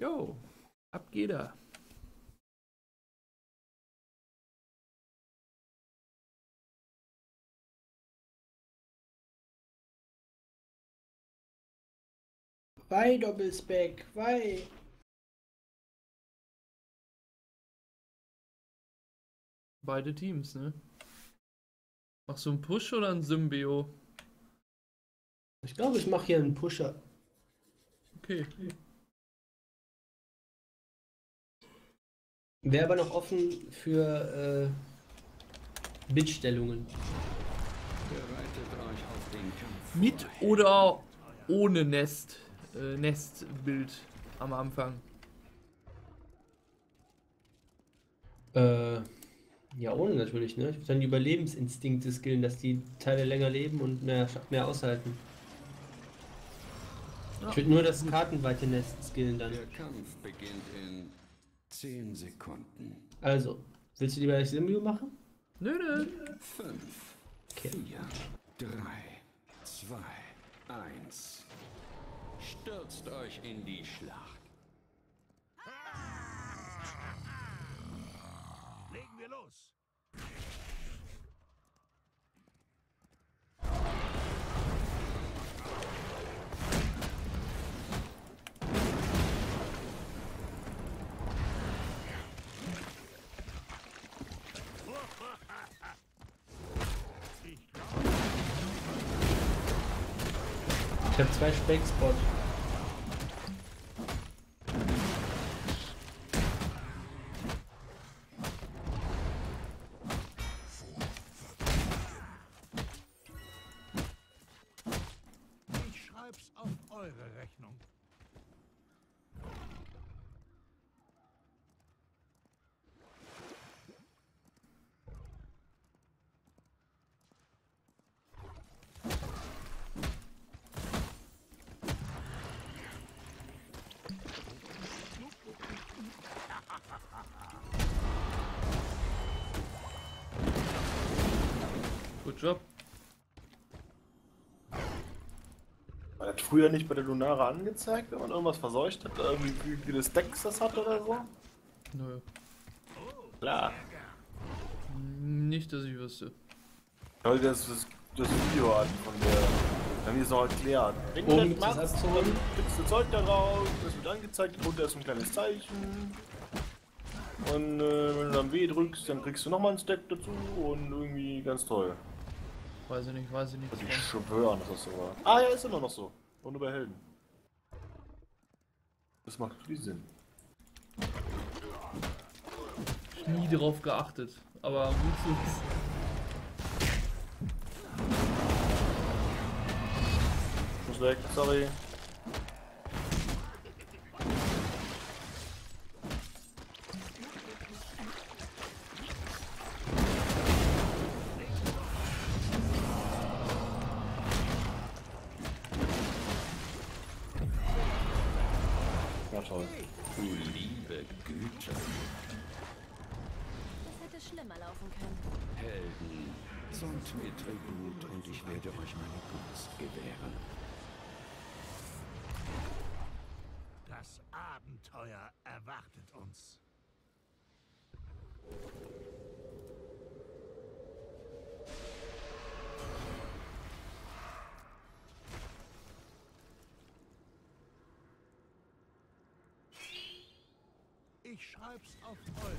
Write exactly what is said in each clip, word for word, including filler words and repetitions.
Jo, ab geht er. Wei, Doppelspeck, wei. Beide Teams, ne? Machst du einen Push oder einen Symbio? Ich glaube, ich mache hier einen Pusher. Okay. Wäre aber noch offen für äh, Bittstellungen. Bereitet euch auf den Kampf Mit vor. oder ohne Nest? Äh, Nestbild am Anfang. Äh, ja, ohne natürlich, ne? Ich würde dann die Überlebensinstinkte skillen, dass die Teile länger leben und mehr, mehr aushalten. Ja. Ich würde nur das kartenweite Nest skillen dann. Der Kampf beginnt in zehn Sekunden. Also, willst du lieber das Symbio machen? Nö, nö. fünf, Okay. vier, drei, zwei, eins. Stürzt euch in die Schlacht. Legen wir los. Ich habe zwei Speckspots. Ich schreib's auf eure Rechnung. Good job. War das früher nicht bei der Lunara angezeigt, wenn man irgendwas verseucht hat, irgendwie wie viele Stacks das hat oder so? Nö. Klar. Nicht, dass ich wüsste. Weil das, das, das Video an von der. Dann ist es noch erklärt. Wenn du Um das das machst, abzuholen. dann gibst du Zeug da drauf, das wird angezeigt, drunter ist ein kleines Zeichen. Und äh, wenn du dann W drückst, dann kriegst du nochmal einen Stack dazu und irgendwie ganz toll. Weiß ich nicht, weiß ich nicht. Also ich schwören, dass das so war. Ah ja, ist immer noch so. Und nur bei Helden. Das macht viel Sinn. Nie drauf geachtet. Aber gut zu wissen. Muss weg, sorry. Ja, toll. Liebe Güte. Das hätte schlimmer laufen können. Helden, zollt mir Tribut und ich werde euch meine Gunst gewähren. Das Abenteuer erwartet uns. Ich schreib's auf eure.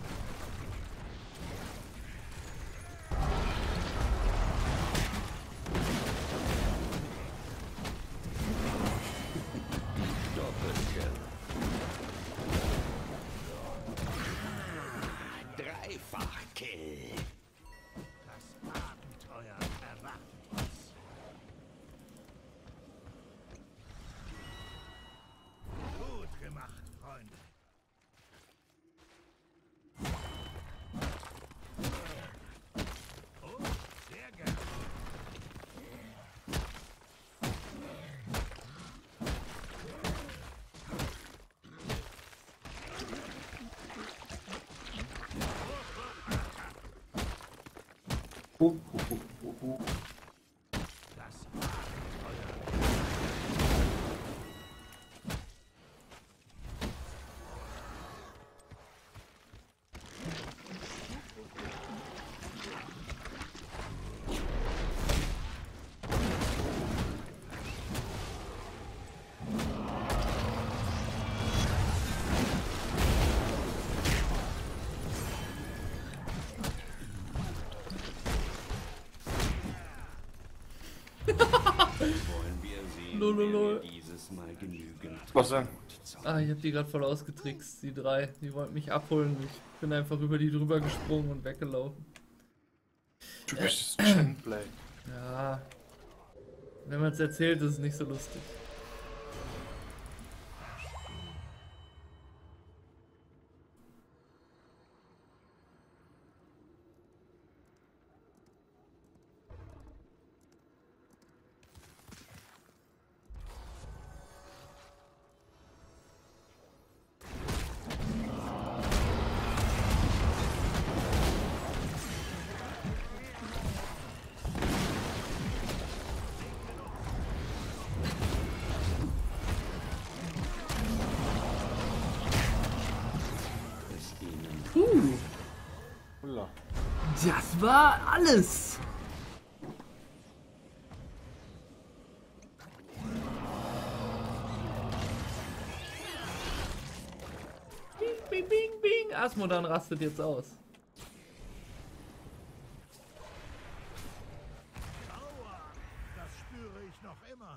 Doppelkill. Dreifachkill. Das Abenteuer erwartet uns. Gut gemacht, Freunde. Oh, sehr gerne. Hu, hu, hu, hu, hu. Das Abenteuer. Wollen wir sehen, Lololol. wer mir dieses Mal genügend Was denn? Ah, ich hab die gerade voll ausgetrickst, die drei. Die wollten mich abholen. Ich bin einfach über die drüber gesprungen und weggelaufen. Typisches Chenplay. Ja. Wenn man es erzählt, ist es nicht so lustig. Puh, Holla. das war alles. Bing, bing, bing, bing. Asmodan rastet jetzt aus. Aua, das spüre ich noch immer.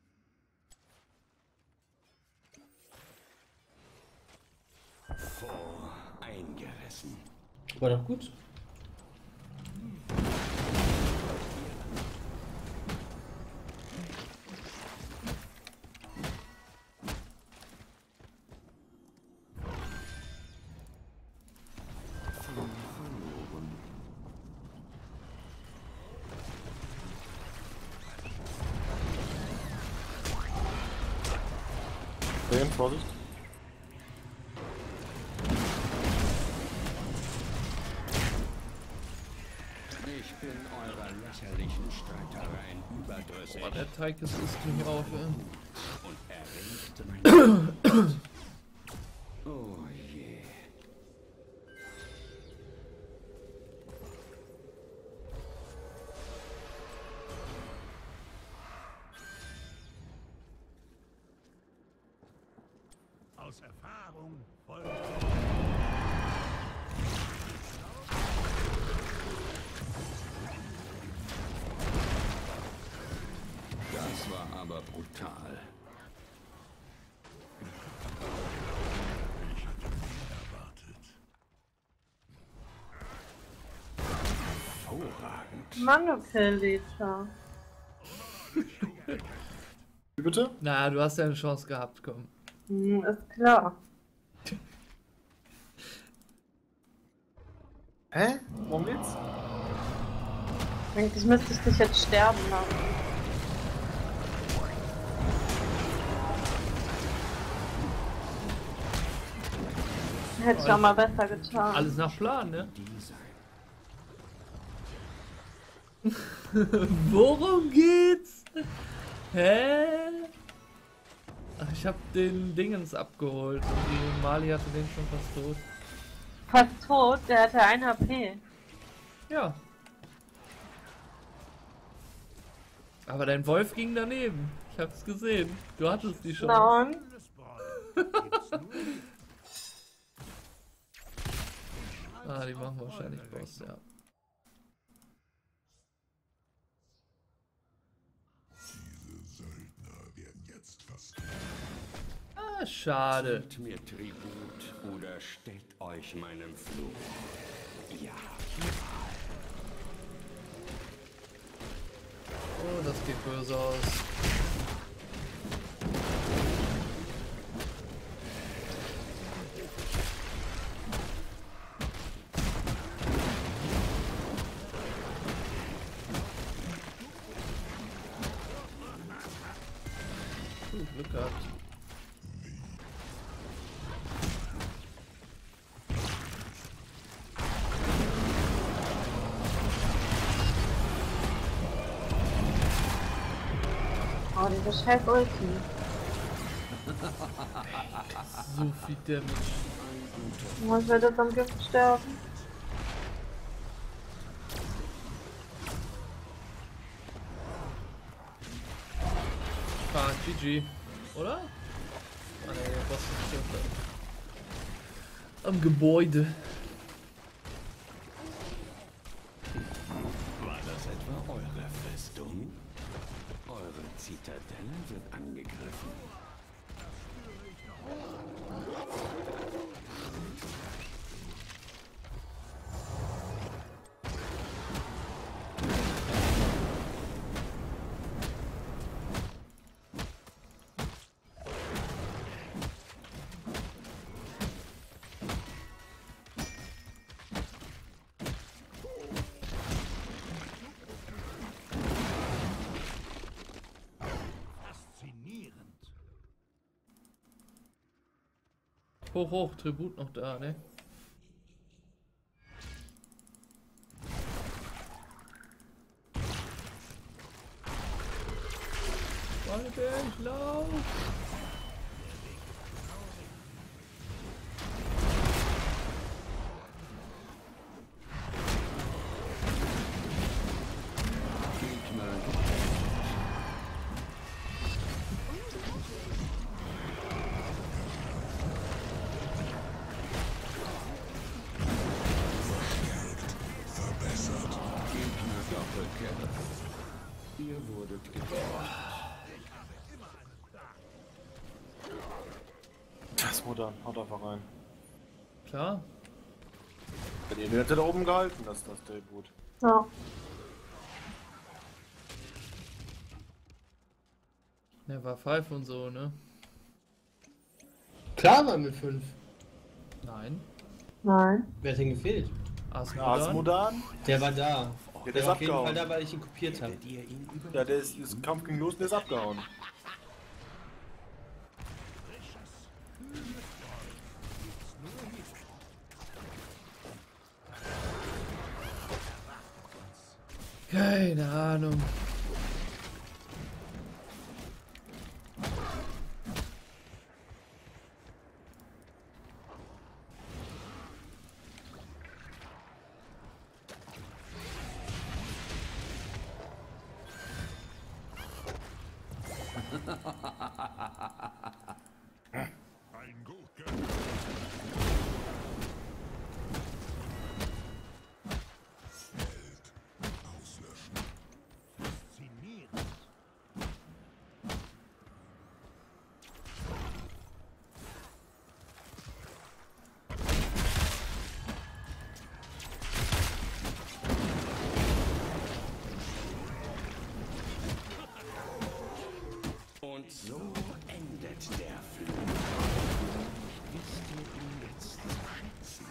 eingerissen. War doch gut. Sehen, Vorsicht. Ich bin eurer lächerlichen Streitereien überdrüssig Boah, der Teig ist isst mich auf, ey. und erregt meine... Oh je. Aus Erfahrung folgt. Das war aber brutal. Ich hatte mehr erwartet. Hervorragend. Manopelita. Wie bitte? Na, du hast ja eine Chance gehabt, komm. Hm, ist klar. Hä? Worum geht's? Eigentlich müsste ich dich jetzt sterben lassen. Hätte ich auch mal besser getan. Alles nach Plan, ne? Die sein. Worum geht's? Hä? Ach, ich hab den Dingens abgeholt und die Mali hatte den schon fast tot. Fast tot, der hatte ein H P. Ja. Aber dein Wolf ging daneben. Ich hab's gesehen. Du hattest die schon. Na und? Kühles Bräu. Gibt's nur die Ah, die machen wahrscheinlich Boss, ja. Ah, schade. Zahlt mir Tribut oder stellt euch meinem Fluch. Ja. Oh, das geht böse aus. Uh, Glück gehabt. Oh, diese scheiß Ulti. So viel Damage. Was wird das am Gift sterben? Ah, G G. Oder? Ah ne, der Boss ist schon da. Am Gebäude. War das etwa eure Festung? Zitadelle wird angegriffen. Hoch, hoch, Tribut noch da, ne? Alter, ich lauf! Ihr wurdet getötet. Das ist modern, haut einfach rein. Klar. Hat ihr den da oben gehalten, das ist das der gut. Ja. Never Five und so, ne? Klar waren wir fünf. Nein. Nein. Wer hat denn gefehlt? Asmodan. Asmodan? Der war da. Ja, der Der ist war auf jeden Fall abgehauen. da, weil ich ihn kopiert habe. Ihr ihn über Ja, der ist, ist Kampf ging los und der ist abgehauen. Keine Ahnung. Ein gut gemacht. Auslöschen. Faszinierend. Und so endet der Fluch. Wisst ihr ihn jetzt zu schätzen?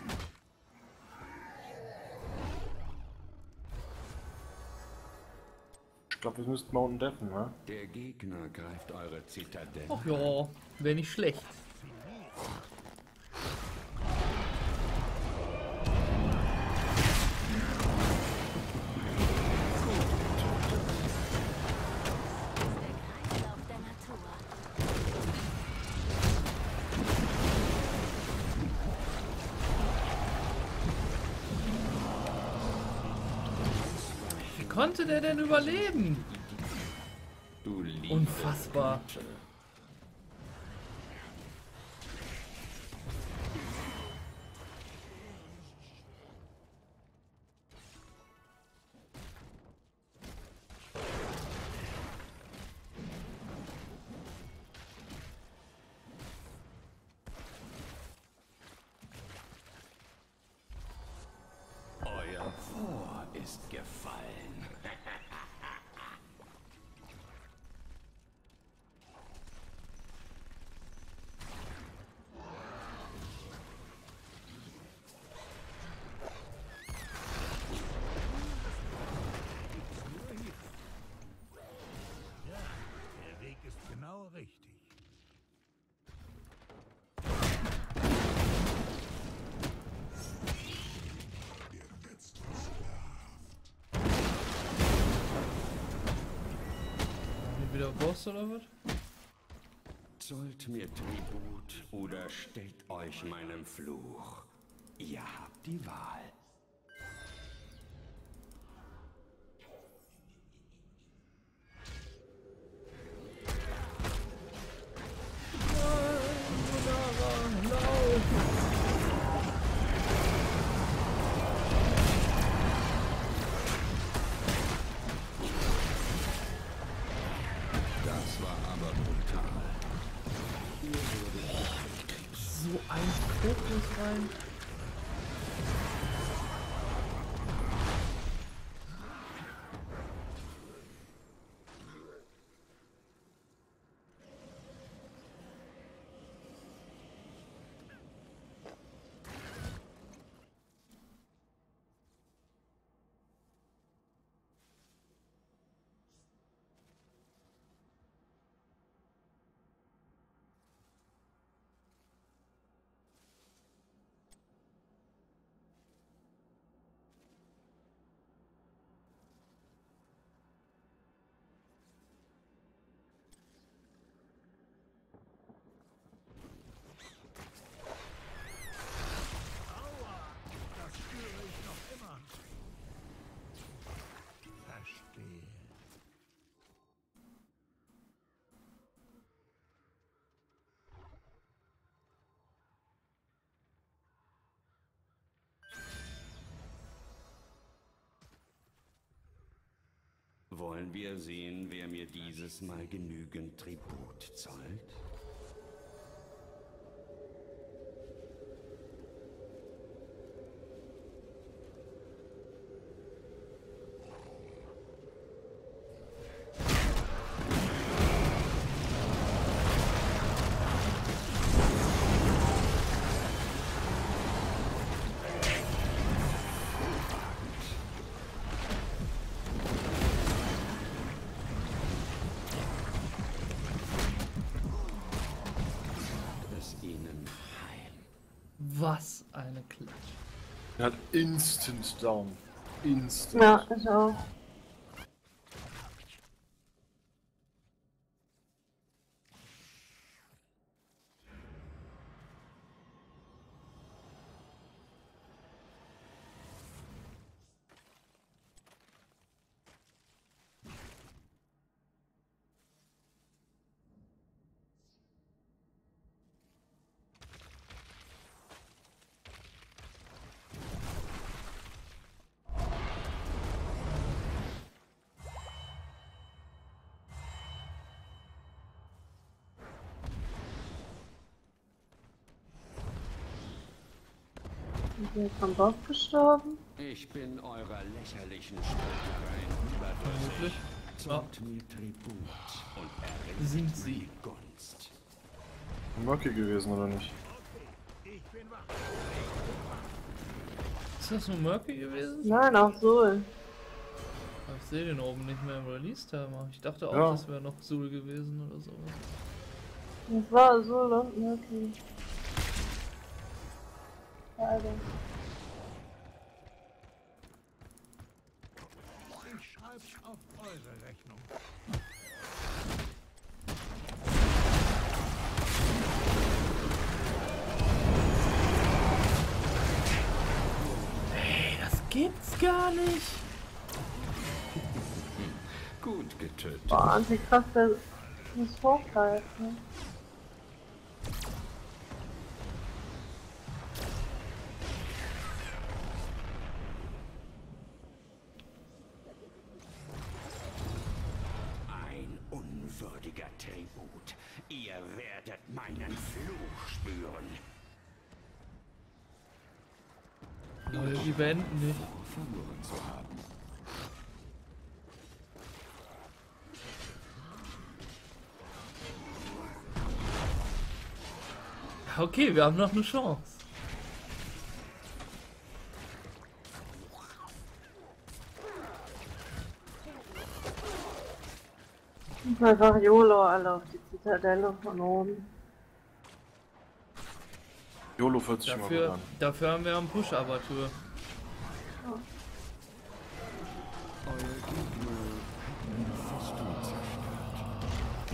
Ich glaube, wir müssten Mountain Deafen, ne? Der Gegner greift eure Zitadelle. Ach ja, wäre nicht schlecht. Kreislauf der Natur. Wie konnte der denn überleben? Du liebe Unfassbar. Güte. Euer Vor ist gefallen. Der Weg ist genau richtig. Wieder Boss oder was? Zollt mir Tribut oder stellt euch meinem Fluch. Ihr habt die Wahl. so ein Fokus rein. Das spüre ich noch immer. Verstehe. Wollen wir sehen, wer mir dieses Mal genügend Tribut zollt? Was eine Klatsch. Er hat instant down. Instant. Ja, ich auch. Ist er vom Boss gestorben? Ich bin eurer lächerlichen Streitereien Vermutlich. überdrüssig. Zollt mir Tribut und erringt Sind sie. meine Gunst. Murky gewesen, oder nicht? Ich bin wach. Ist das nur Murky gewesen? Nein, auch Sol. Ich sehe den oben nicht mehr im Release-Timer. Ich dachte auch, Ja. das wäre noch Sul gewesen oder sowas. Das war Sol und Murky. Beide. Ich schreib's auf eure Rechnung. Ey, das gibt's gar nicht. Gut getötet. Boah, Antikraft, der muss hochhalten. Ne? Ein unwürdiger Tribut. Ihr werdet meinen Fluch spüren. Leute, die beenden nicht. Verloren zu haben. Okay, wir haben noch eine Chance. Einfach YOLO alle auf die Zitadelle von oben. YOLO fühlt sich immer gut Dafür, an. dafür haben wir einen Push-Abertur. Euer Gegner hat meine Festung zerstört.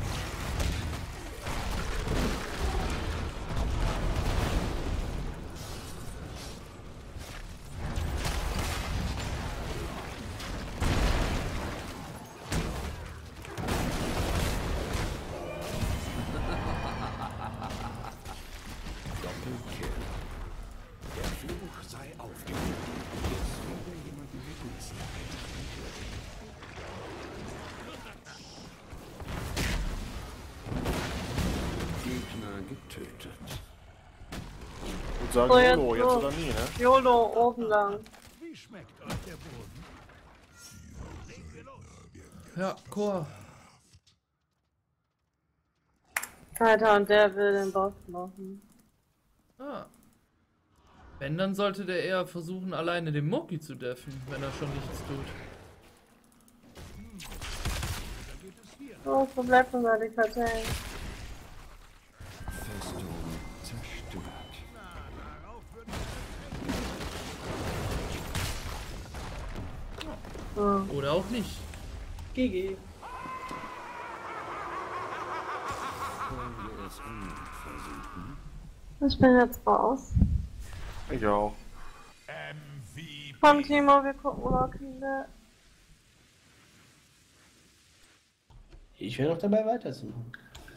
Doppelkill. Der Fluch sei aufgehoben. Jetzt wieder jemanden begrüßen. Gegner getötet. würde sagen, So, jetzt YOLO, jetzt so. oder nie, ne? YOLO, oben lang. Wie schmeckt euch der Boden? Legen wir los. Ja, Chor. Alter, und der will den Boss machen. Ah. Wenn, dann sollte der eher versuchen, alleine den Moki zu deffen, wenn er schon nichts tut. So, wo bleibt unser Dekolleté? Festung zerstört. Darauf würde So. Oder auch nicht. G G. Wollen wir es erneut versuchen? Ich bin jetzt raus. Ich auch. M V P. Komm, Timo, wir gucken Walking Dead. Ich wäre noch dabei weiterzumachen.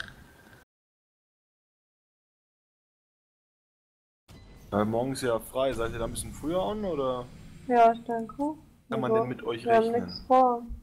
Äh, morgen ist ja frei, seid ihr da ein bisschen früher an oder Ja, ich denke. kann man Also, denn mit euch wir haben rechnen? nichts vor.